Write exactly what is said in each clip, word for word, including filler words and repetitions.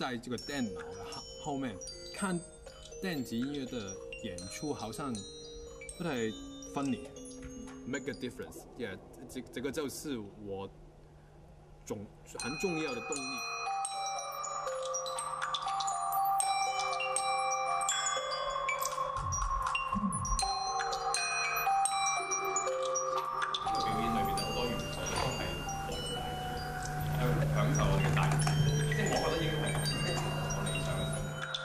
在这个电脑的后面看电子音乐的演出，好像不太 funny，make a difference。Yeah， 这这个就是我重很重要的动力。 享受我哋嘅大自然，即係我覺得應該係咁，我理想嘅。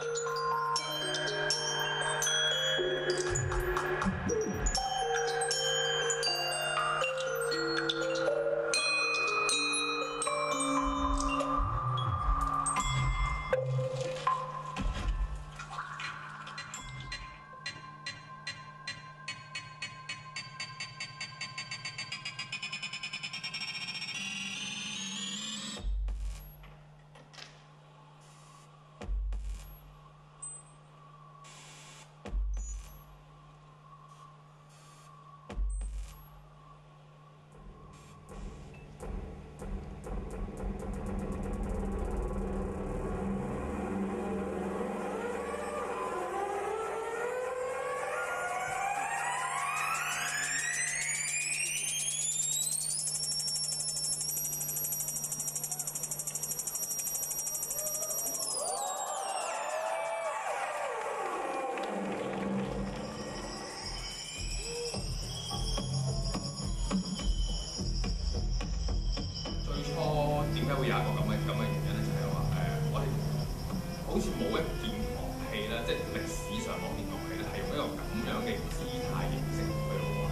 點解會有一個咁嘅咁嘅原因咧？就係話誒，我哋好似冇一件樂器咧，即係歷史上某件樂器咧，係用一個咁樣嘅姿態形式去到玩。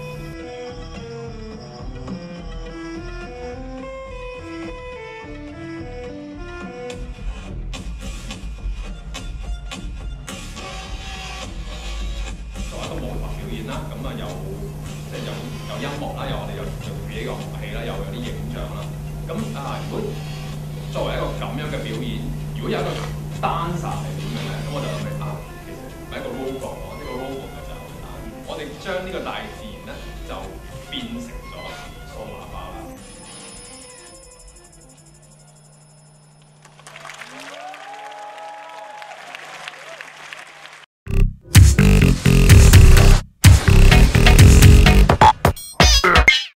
作為一個舞台表演啦，咁啊有即係有有音樂啦，有我哋有用自己嘅樂器啦，又有啲影像啦。 咁啊，如果作為一個咁樣嘅表演，如果有一個 dancer 係點樣咧？咁我就諗起啊，其實係一個 robot 咯，呢個 robot 就係我哋將呢個大自然咧就